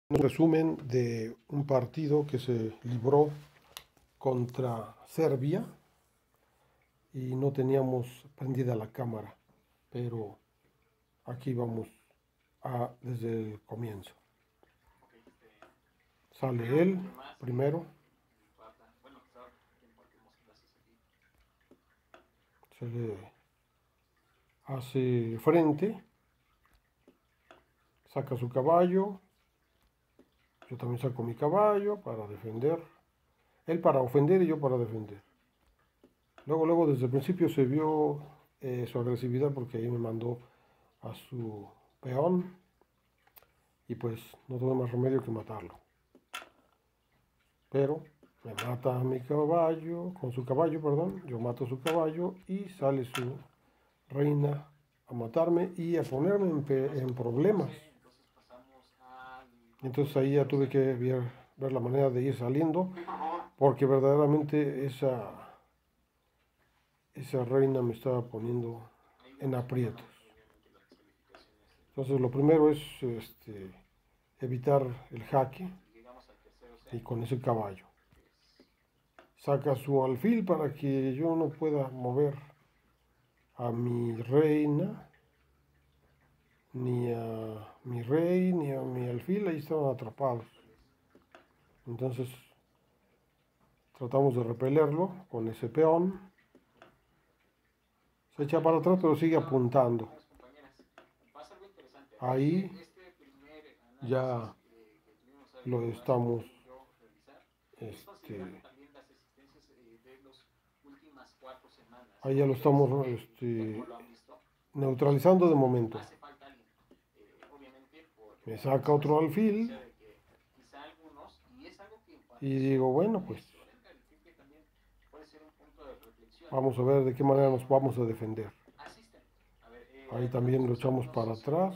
Un resumen de un partido que se libró contra Serbia y no teníamos prendida la cámara, pero aquí vamos desde el comienzo. Sale él primero, se le hace frente, saca su caballo, yo también saco mi caballo para defender, él para ofender y yo para defender. Luego desde el principio se vio su agresividad porque ahí me mandó a su peón y pues no tuve más remedio que matarlo. Pero me mata a mi caballo, con su caballo, perdón, yo mato su caballo y sale su reina a matarme y a ponerme en problemas. Entonces ahí ya tuve que ver la manera de ir saliendo porque verdaderamente esa reina me estaba poniendo en aprietos. Entonces lo primero es evitar el jaque y con ese caballo. Saca su alfil para que yo no pueda mover a mi reina, ni a mi rey, ni a mi alfil, ahí estaban atrapados. Entonces tratamos de repelerlo con ese peón. Se echa para atrás pero sigue apuntando. Ahí ya lo estamos ahí ya lo estamos neutralizando de momento. Me saca otro alfil y digo, bueno, pues vamos a ver de qué manera nos vamos a defender. Ahí también lo echamos para atrás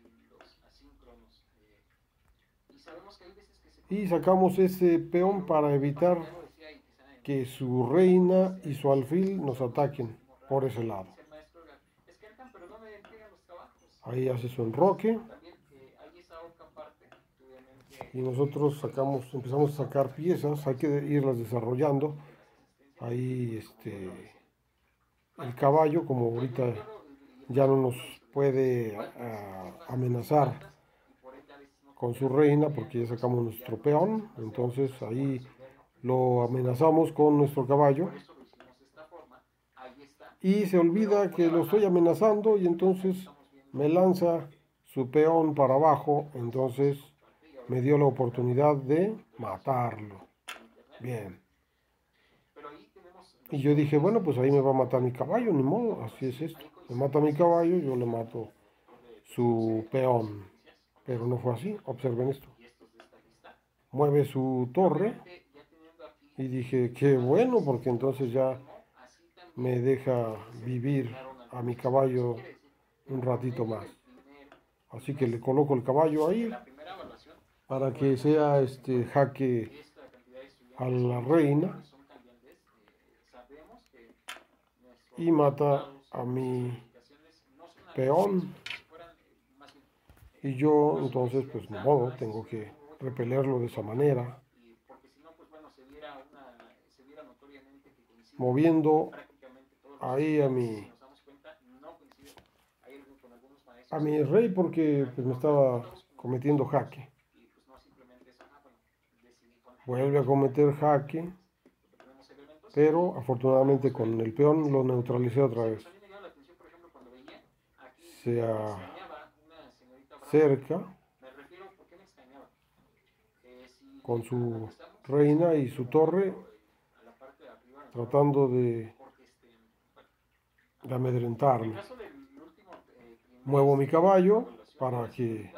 y sacamos ese peón para evitar que su reina y su alfil nos ataquen por ese lado. Ahí hace su enroque y nosotros empezamos a sacar piezas, hay que irlas desarrollando. Ahí el caballo, como ahorita ya no nos puede amenazar con su reina porque ya sacamos nuestro peón, entonces ahí lo amenazamos con nuestro caballo y se olvida que lo estoy amenazando y entonces me lanza su peón para abajo, entonces me dio la oportunidad de matarlo. Bien. Y yo dije, bueno, pues ahí me va a matar mi caballo, ni modo, así es esto. Me mata mi caballo, yo le mato su peón. Pero no fue así, observen esto. Mueve su torre y dije, qué bueno, porque entonces ya me deja vivir a mi caballo un ratito más. Así que le coloco el caballo ahí para que sea jaque a la reina y mata a mi peón. Y yo entonces pues de modo tengo que repelerlo de esa manera, moviendo ahí a mi rey porque pues me estaba cometiendo jaque. Vuelve a cometer jaque, pero afortunadamente con el peón lo neutralicé otra vez. Se acerca con su reina y su torre, tratando de amedrentarme. Muevo mi caballo para que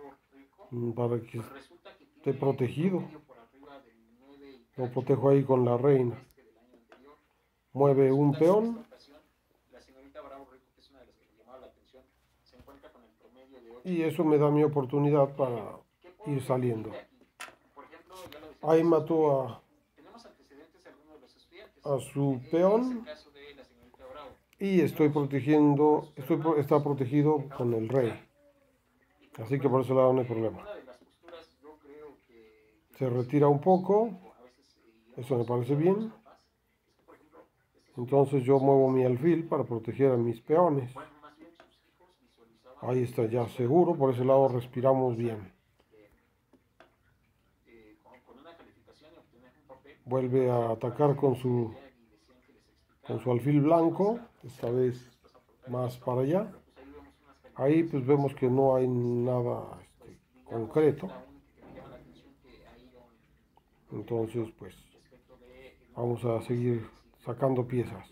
esté protegido. Lo protejo ahí con la reina. Mueve un peón y eso me da mi oportunidad para ir saliendo. Ahí mató a su peón y está protegido con el rey. Así que por ese lado no hay problema. se retira un poco, eso me parece bien. Entonces yo muevo mi alfil para proteger a mis peones. Ahí está ya seguro, por ese lado respiramos bien. Vuelve a atacar con su alfil blanco, esta vez más para allá. Ahí pues vemos que no hay nada concreto. Entonces pues vamos a seguir sacando piezas.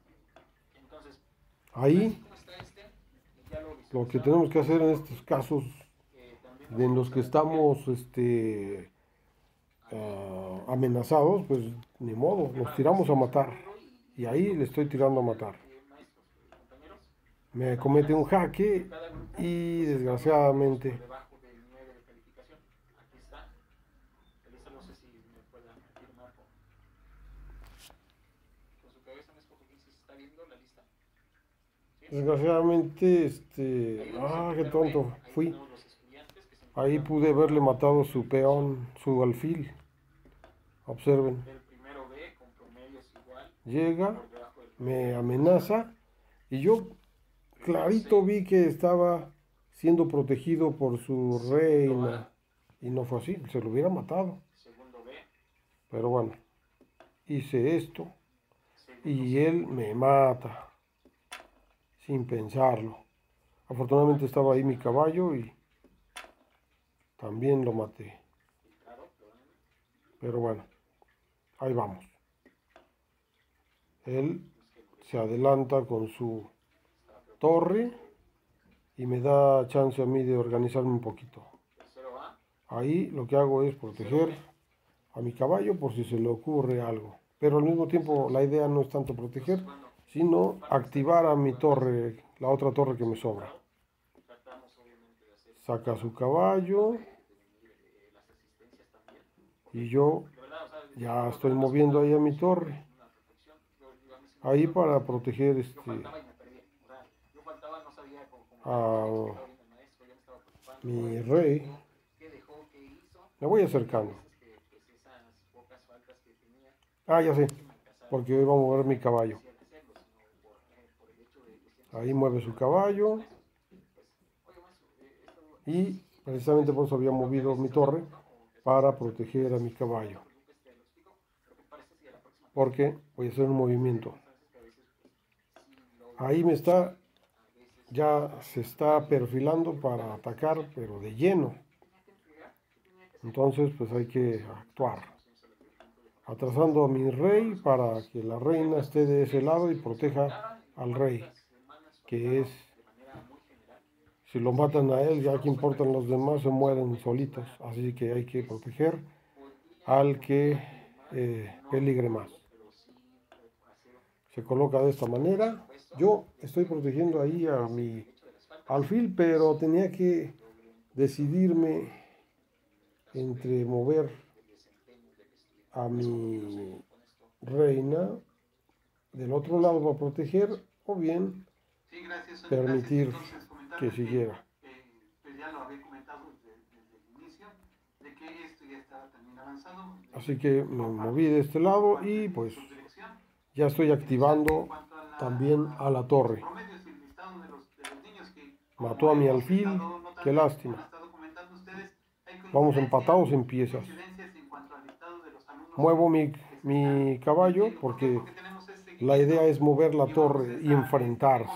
Ahí lo que tenemos que hacer en estos casos en los que estamos amenazados, pues ni modo, nos tiramos a matar. Y ahí le estoy tirando a matar. Me comete un jaque y desgraciadamente qué tonto fui. Ahí pude haberle matado su peón, su alfil. Observen. Llega, me amenaza y yo clarito vi que estaba siendo protegido por su reina y no fue así, se lo hubiera matado. Pero bueno, hice esto y él me mata sin pensarlo. Afortunadamente estaba ahí mi caballo y también lo maté. Pero bueno, ahí vamos. Él se adelanta con su torre y me da chance a mí de organizarme un poquito. Ahí lo que hago es proteger a mi caballo por si se le ocurre algo. Pero al mismo tiempo la idea no es tanto proteger, sino activar a mi torre, la otra torre que me sobra. Saca su caballo y yo ya estoy moviendo ahí a mi torre. Ahí para proteger a mi rey. Me voy acercando. Ah, ya sé, porque hoy va a mover mi caballo. Ahí mueve su caballo. Y precisamente por eso había movido mi torre para proteger a mi caballo. Porque voy a hacer un movimiento. Ahí ya se está perfilando para atacar, pero de lleno. Entonces pues hay que actuar. Atrasando a mi rey para que la reina esté de ese lado y proteja al rey, que es, si lo matan a él, ya que importan los demás, se mueren solitos. Así que hay que proteger al que peligre más. Se coloca de esta manera. Yo estoy protegiendo ahí a mi alfil, pero tenía que decidirme entre mover a mi reina del otro lado para proteger o bien permitir que siguiera. Así que me moví de este lado y pues ya estoy activando también a la torre. Mató a mi alfil, qué lástima. Vamos empatados en piezas. Muevo mi caballo porque la idea es mover la torre y enfrentarse.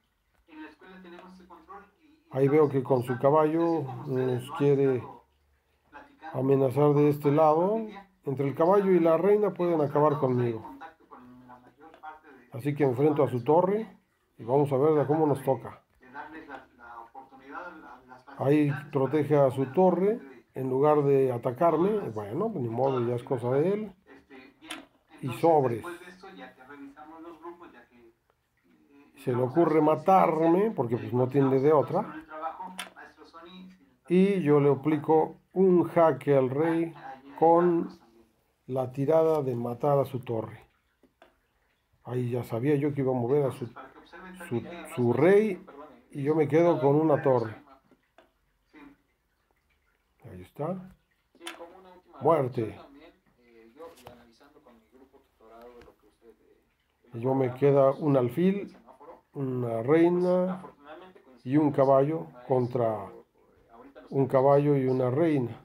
Ahí veo que con su caballo nos quiere amenazar de este lado. Entre el caballo y la reina pueden acabar conmigo. Así que enfrento a su torre y vamos a ver cómo nos toca. Ahí protege a su torre en lugar de atacarme. Bueno, ni modo, ya es cosa de él. Y sobres. Se le ocurre matarme porque pues no tiene de otra. Y yo le aplico un jaque al rey con la tirada de matar a su torre. Ahí ya sabía yo que iba a mover a su rey y yo me quedo con una torre. Ahí está. muerte. Y yo me queda un alfil, una reina y un caballo contra un caballo y una reina.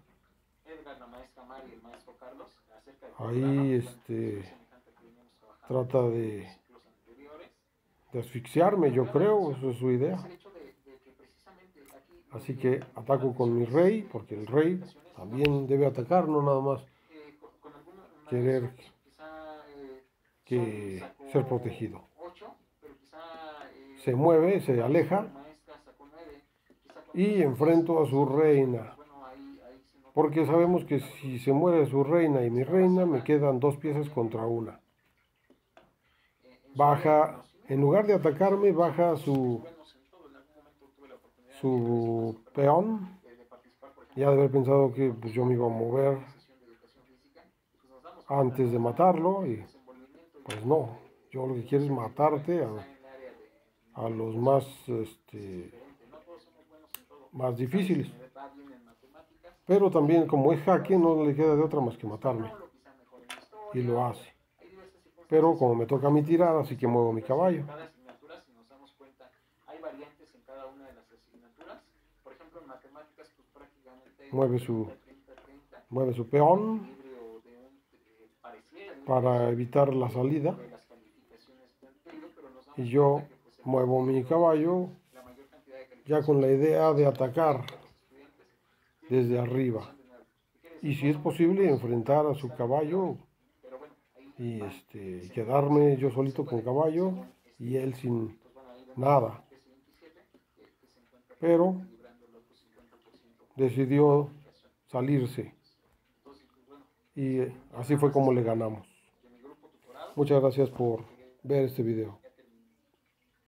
Ahí trata de asfixiarme, yo creo, eso es su idea. Así que ataco con mi rey, porque el rey también debe atacar, no nada más querer ser protegido. Se mueve, se aleja y enfrento a su reina, porque sabemos que si se muere su reina y mi reina, me quedan 2 piezas contra una. Baja, en lugar de atacarme, baja su peón. Ya de haber pensado que pues, yo me iba a mover antes de matarlo, y pues no, yo lo que quiero es matarte a los más difíciles. Pero también, como es jaque, no le queda de otra más que matarme. Y lo hace. Pero como me toca a mí tirar, así que muevo mi caballo. Mueve su peón para evitar la salida. Y yo muevo mi caballo ya con la idea de atacar desde arriba. Y si es posible, enfrentar a su caballo y quedarme yo solito con caballo y él sin nada. Pero decidió salirse y así fue como le ganamos. Muchas gracias por ver este video.